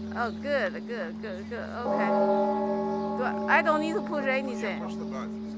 Oh, good, good, good, good. Okay. I don't need to push anything. Push the button.